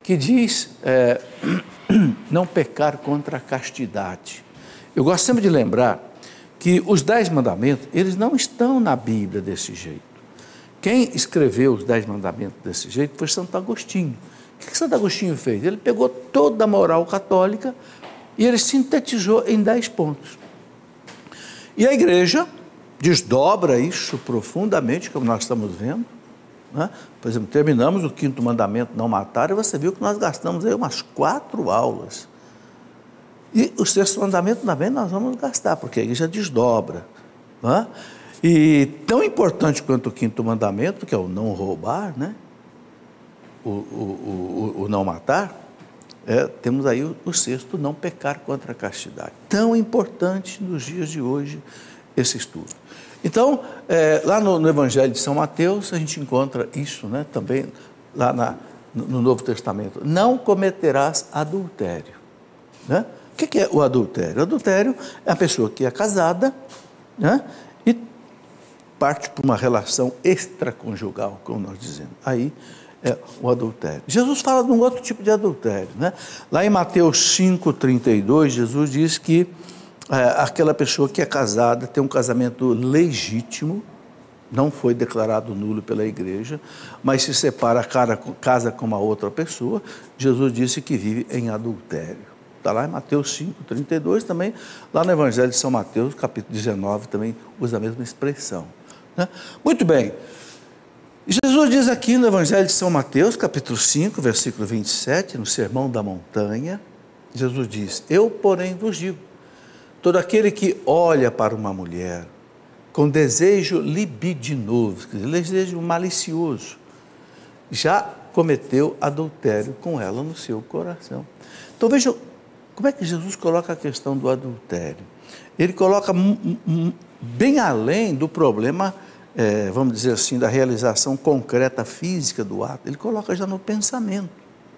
que diz não pecar contra a castidade. Eu gosto sempre de lembrar que os 10 mandamentos, eles não estão na Bíblia desse jeito. Quem escreveu os 10 mandamentos desse jeito foi Santo Agostinho. O que Santo Agostinho fez? Ele pegou toda a moral católica e ele sintetizou em 10 pontos. E a igreja desdobra isso profundamente, como nós estamos vendo, né? Por exemplo, terminamos o 5º mandamento, não matar, e você viu que nós gastamos aí umas 4 aulas. E o 6º mandamento também nós vamos gastar, porque a igreja desdobra, né? E tão importante quanto o 5º mandamento, que é o não roubar, né? O não matar, temos aí o 6º, não pecar contra a castidade. Tão importante nos dias de hoje esse estudo. Então, lá no Evangelho de São Mateus, a gente encontra isso, né? Também lá no Novo Testamento. Não cometerás adultério, né? O que é o adultério? O adultério é a pessoa que é casada, né? E parte para uma relação extraconjugal, como nós dizemos. Aí é o adultério. Jesus fala de um outro tipo de adultério, né? Lá em Mateus 5,32, Jesus diz que aquela pessoa que é casada tem um casamento legítimo, não foi declarado nulo pela igreja, mas se separa, casa com uma outra pessoa. Jesus disse que vive em adultério. Está lá em Mateus 5,32 também, lá no Evangelho de São Mateus, capítulo 19, também usa a mesma expressão, né? Muito bem, Jesus diz aqui no Evangelho de São Mateus, capítulo 5, versículo 27, no Sermão da Montanha, Jesus diz: eu, porém, vos digo, todo aquele que olha para uma mulher com desejo libidinoso, quer dizer, desejo malicioso, já cometeu adultério com ela no seu coração. Então vejam como é que Jesus coloca a questão do adultério. Ele coloca bem além do problema, vamos dizer assim, da realização concreta física do ato. Ele coloca já no pensamento.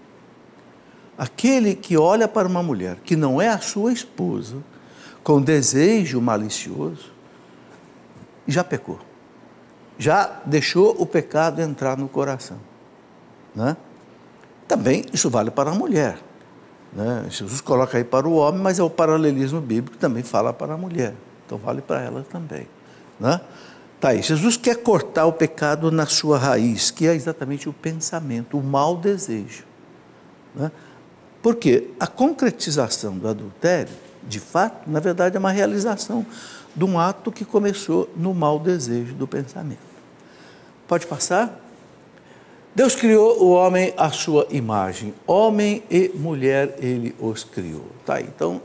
Aquele que olha para uma mulher que não é a sua esposa, com desejo malicioso, já pecou, já deixou o pecado entrar no coração, né? Também isso vale para a mulher, né? Jesus coloca aí para o homem, mas é o paralelismo bíblico que também fala para a mulher, então vale para ela também, né? Tá aí, Jesus quer cortar o pecado na sua raiz, que é exatamente o pensamento, o mau desejo, né? Porque a concretização do adultério, de fato, na verdade, é uma realização de um ato que começou no mau desejo do pensamento. Pode passar? Deus criou o homem à sua imagem, homem e mulher ele os criou. Tá aí, então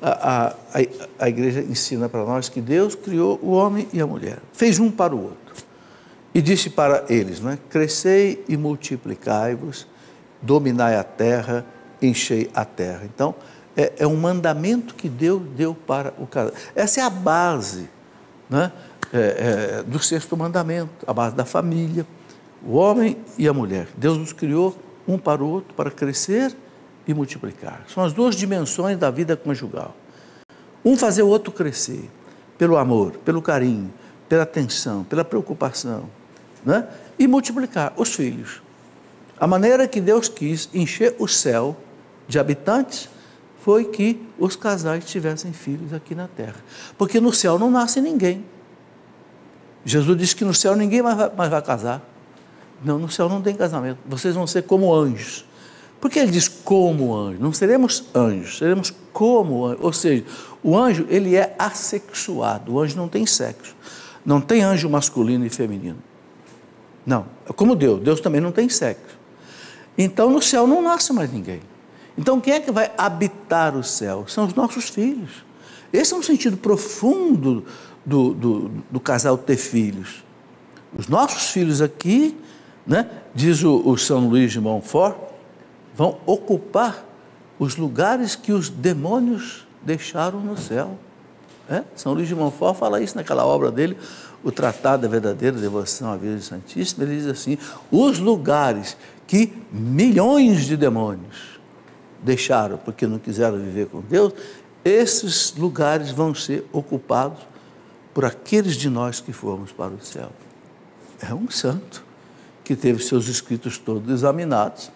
a igreja ensina para nós que Deus criou o homem e a mulher, fez um para o outro, e disse para eles, né? Crescei e multiplicai-vos, dominai a terra, enchei a terra. Então, é um mandamento que Deus deu para o casal. Essa é a base, né? Do 6º mandamento, a base da família, o homem e a mulher. Deus nos criou um para o outro para crescer e multiplicar. São as 2 dimensões da vida conjugal. Um fazer o outro crescer, pelo amor, pelo carinho, pela atenção, pela preocupação, né? E multiplicar os filhos. A maneira que Deus quis encher o céu de habitantes foi que os casais tivessem filhos aqui na terra. Porque no céu não nasce ninguém. Jesus disse que no céu ninguém mais vai casar. Não, no céu não tem casamento. Vocês vão ser como anjos. Por que ele diz como anjos? Não seremos anjos, seremos como anjos. Ou seja, o anjo, ele é assexuado. O anjo não tem sexo. Não tem anjo masculino e feminino. Não, é como Deus. Deus também não tem sexo. Então, no céu não nasce mais ninguém. Então, quem é que vai habitar o céu? São os nossos filhos. Esse é um sentido profundo do casal ter filhos. Os nossos filhos aqui, né, diz o São Luís de Montfort, vão ocupar os lugares que os demônios deixaram no céu. São Luís de Montfort fala isso naquela obra dele, o Tratado da Verdadeira Devoção à Virgem Santíssima. Ele diz assim: os lugares que milhões de demônios deixaram porque não quiseram viver com Deus, esses lugares vão ser ocupados por aqueles de nós que formos para o céu. É um santo que teve seus escritos todos examinados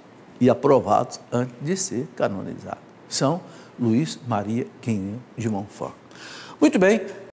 e aprovados antes de ser canonizados. São Luís Maria Guignon de Montfort. Muito bem.